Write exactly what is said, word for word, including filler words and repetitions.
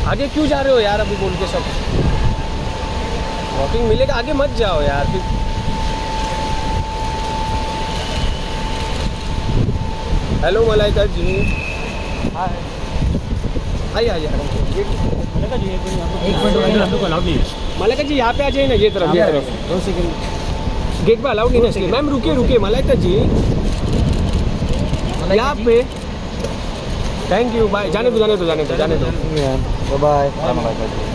आगे क्यों जा रहे हो यार अभी बोल के सब? वॉकिंग मिलेगा, आगे मत जाओ यार फिर। हेलो मलाइका जी। आइए आइए मलाइका जी, एक मिनट। मलाइका जी यहाँ पे आ जाइए ना, ये तरफ ये तरफ। दो सेकंड, गेट पे अलाउड नहीं ना इसलिए। मैम रुकिए रुकिए मलाइका जी, यहाँ पे। Thank you, bye. जाने दो जाने दो जाने दो जाने दो। बाय।